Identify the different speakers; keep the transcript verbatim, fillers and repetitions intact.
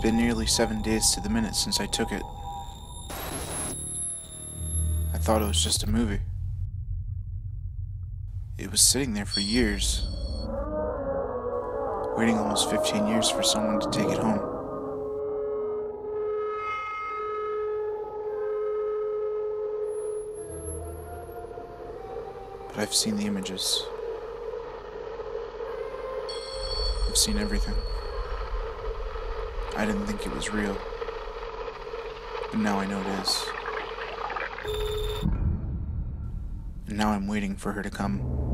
Speaker 1: been nearly seven days to the minute since I took it. I thought it was just a movie. It was sitting there for years, waiting almost fifteen years for someone to take it home. But I've seen the images. I've seen everything. I didn't think it was real, but now I know it is. And now I'm waiting for her to come.